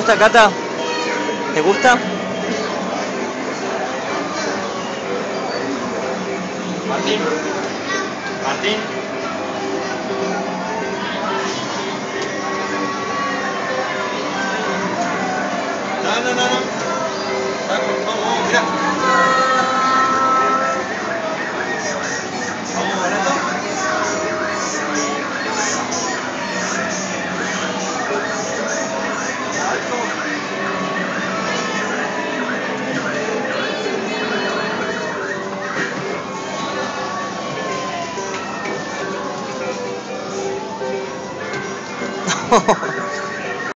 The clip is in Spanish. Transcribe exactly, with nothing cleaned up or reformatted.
gusta, Cata? ¿Te gusta? Martín. Martín. No, no, no, no. Vamos, vamos, mirá. Vamos, barato. Alto.